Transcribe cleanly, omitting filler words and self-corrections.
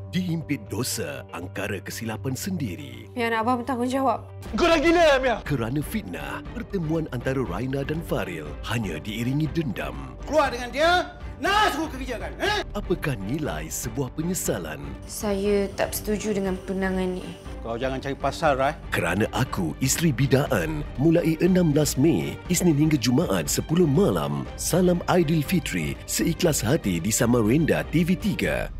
Dihimpit dosa angkara kesilapan sendiri. Mia nak abang bertanggungjawab. Kau dah gila, Mia. Kerana fitnah, pertemuan antara Raina dan Faril hanya diiringi dendam. Keluar dengan dia, nak suruh kerjakan. Apakah nilai sebuah penyesalan? Saya tak setuju dengan tunangan ni. Kau jangan cari pasal, Rai. Kerana Aku, Isteri Bidaan, mulai 16 Mei, Isnin hingga Jumaat 10 malam. Salam Aidilfitri, seikhlas hati di Samarinda TV3.